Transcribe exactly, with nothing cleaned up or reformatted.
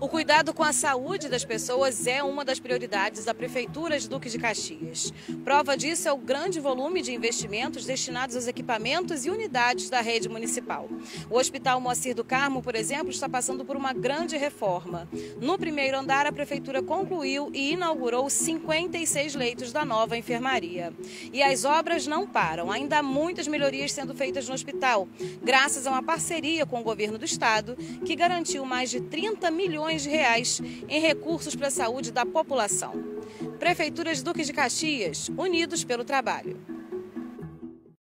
O cuidado com a saúde das pessoas é uma das prioridades da Prefeitura de Duque de Caxias. Prova disso é o grande volume de investimentos destinados aos equipamentos e unidades da rede municipal. O Hospital Moacir do Carmo, por exemplo, está passando por uma grande reforma. No primeiro andar, a Prefeitura concluiu e inaugurou cinquenta e seis leitos da nova enfermaria. E as obras não param, ainda há muitas melhorias sendo feitas no hospital, graças a uma parceria com o governo do estado, que garantiu mais de trinta milhões de reais em recursos para a saúde da população. Prefeitura de Duque de Caxias, unidos pelo trabalho.